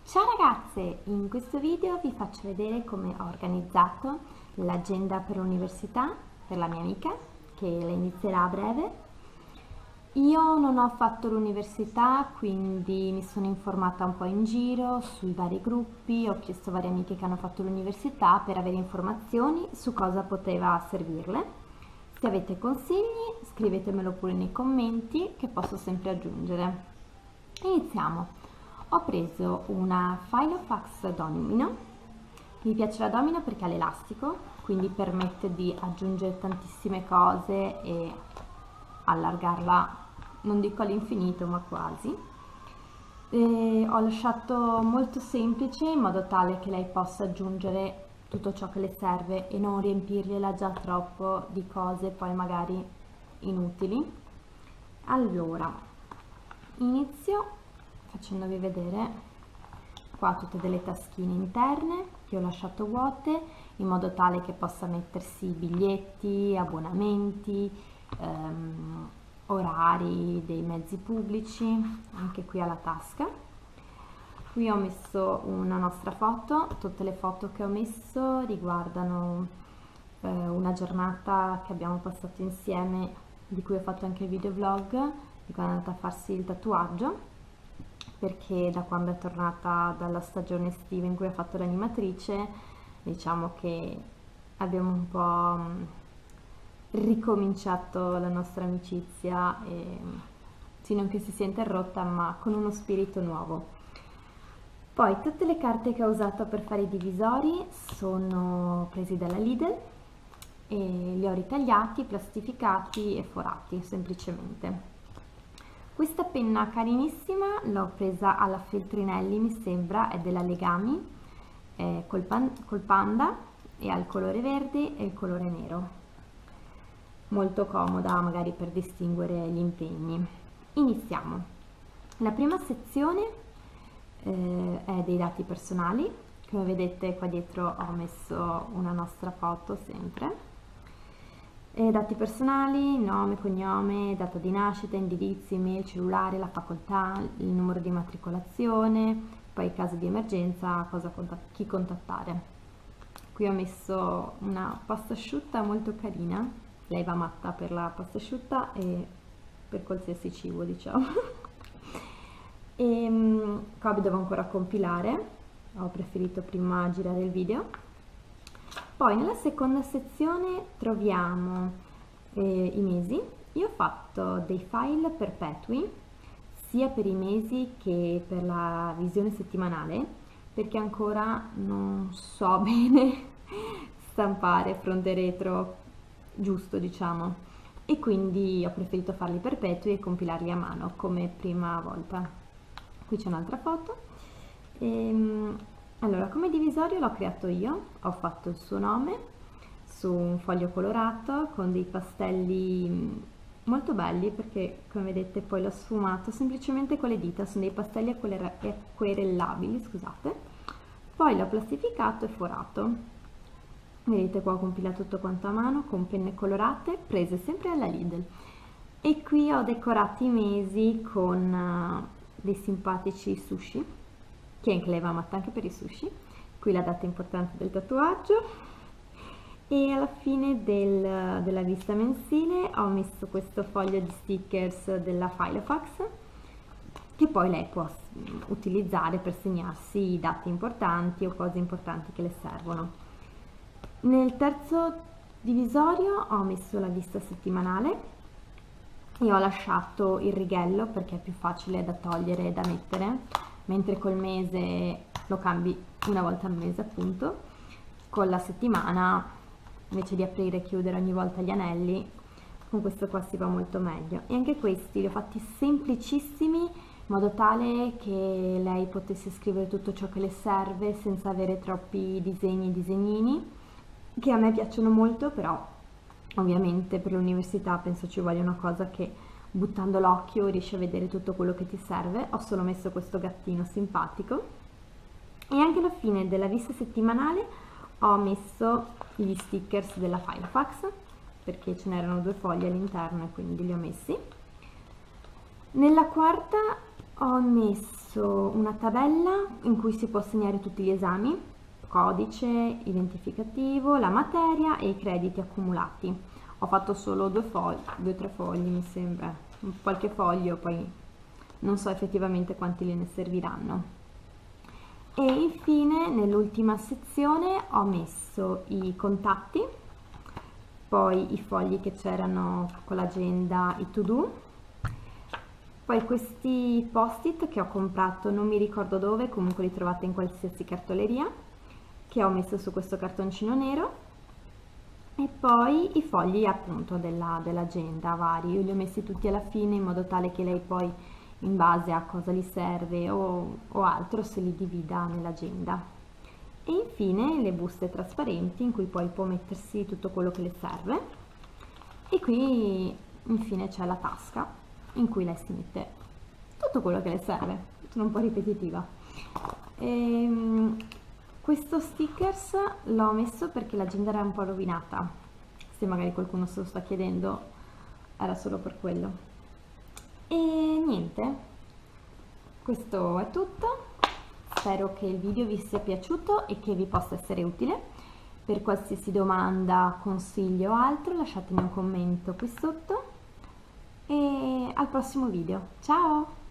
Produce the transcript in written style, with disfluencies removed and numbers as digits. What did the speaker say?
Ciao ragazze, in questo video vi faccio vedere come ho organizzato l'agenda per l'università per la mia amica che la inizierà a breve. Io non ho fatto l'università, quindi mi sono informata un po' in giro sui vari gruppi, ho chiesto a varie amiche che hanno fatto l'università per avere informazioni su cosa poteva servirle. Se avete consigli, scrivetemelo pure nei commenti che posso sempre aggiungere. Iniziamo. Ho preso una Filofax domino. Mi piace la domino perché ha l'elastico, quindi permette di aggiungere tantissime cose e allargarla, non dico all'infinito, ma quasi. E ho lasciato molto semplice in modo tale che lei possa aggiungere tutto ciò che le serve e non riempirgliela già troppo di cose poi magari inutili. Allora, inizio facendovi vedere qua tutte delle taschine interne che ho lasciato vuote in modo tale che possa mettersi biglietti, abbonamenti, orari dei mezzi pubblici, anche qui alla tasca. Qui ho messo una nostra foto, tutte le foto che ho messo riguardano una giornata che abbiamo passato insieme, di cui ho fatto anche il videovlog, di quando è andata a farsi il tatuaggio, perché da quando è tornata dalla stagione estiva in cui ha fatto l'animatrice, diciamo che abbiamo un po' ricominciato la nostra amicizia, e sì, non che si sia interrotta, ma con uno spirito nuovo. Poi tutte le carte che ho usato per fare i divisori sono presi dalla Lidl e li ho ritagliati, plastificati e forati semplicemente. Questa penna carinissima l'ho presa alla Feltrinelli, mi sembra, è della Legami, col panda e ha il colore verde e il colore nero. Molto comoda magari per distinguere gli impegni. Iniziamo. La prima sezione è dei dati personali. Come vedete qua dietro ho messo una nostra foto sempre. Dati personali, nome, cognome, data di nascita, indirizzi, email, cellulare, la facoltà, il numero di matricolazione, poi in caso di emergenza chi contattare. Qui ho messo una pasta asciutta molto carina, lei va matta per la pasta asciutta e per qualsiasi cibo, diciamo. Qua devo ancora compilare, ho preferito prima girare il video. Poi nella seconda sezione troviamo i mesi. Io ho fatto dei file perpetui sia per i mesi che per la visione settimanale, perché ancora non so bene stampare fronte e retro giusto, diciamo, e quindi ho preferito farli perpetui e compilarli a mano come prima volta. Qui c'è un'altra foto. Allora, come divisorio l'ho creato io, ho fatto il suo nome su un foglio colorato con dei pastelli molto belli, perché come vedete poi l'ho sfumato semplicemente con le dita, sono dei pastelli acquerellabili, scusate. Poi l'ho plastificato e forato. Vedete qua ho compilato tutto quanto a mano con penne colorate prese sempre alla Lidl. E qui ho decorato i mesi con dei simpatici sushi, che anche lei va matta anche per i sushi. Qui la data importante del tatuaggio, e alla fine della vista mensile ho messo questo foglio di stickers della Filofax, che poi lei può utilizzare per segnarsi i dati importanti o cose importanti che le servono. Nel terzo divisorio ho messo la vista settimanale e ho lasciato il righello perché è più facile da togliere e da mettere, mentre col mese lo cambi una volta al mese, appunto. Con la settimana, invece di aprire e chiudere ogni volta gli anelli, con questo qua si va molto meglio. E anche questi li ho fatti semplicissimi, in modo tale che lei potesse scrivere tutto ciò che le serve senza avere troppi disegni e disegnini, che a me piacciono molto, però ovviamente per l'università penso ci voglia una cosa che buttando l'occhio riesci a vedere tutto quello che ti serve. Ho solo messo questo gattino simpatico. E anche alla fine della vista settimanale ho messo gli stickers della Filofax, perché ce n'erano 2 fogli all'interno e quindi li ho messi. Nella quarta ho messo messo una tabella in cui si può segnare tutti gli esami, codice identificativo, la materia e i crediti accumulati. Ho fatto solo 2 o 3 fogli, mi sembra, qualche foglio, poi non so effettivamente quanti ne serviranno. E infine nell'ultima sezione ho messo i contatti, poi i fogli che c'erano con l'agenda, i to do, poi questi post-it che ho comprato non mi ricordo dove, comunque li trovate in qualsiasi cartoleria, che ho messo su questo cartoncino nero, e poi i fogli appunto dell'agenda vari. Io li ho messi tutti alla fine in modo tale che lei poi, in base a cosa gli serve o altro, se li divida nell'agenda. E infine le buste trasparenti in cui poi può mettersi tutto quello che le serve. E qui infine c'è la tasca in cui lei si mette tutto quello che le serve. Sono un po' ripetitiva. Questo stickers l'ho messo perché l'agenda era un po' rovinata. Se magari qualcuno se lo sta chiedendo, era solo per quello. E niente, questo è tutto. Spero che il video vi sia piaciuto e che vi possa essere utile. Per qualsiasi domanda, consiglio o altro, lasciatemi un commento qui sotto. E al prossimo video. Ciao!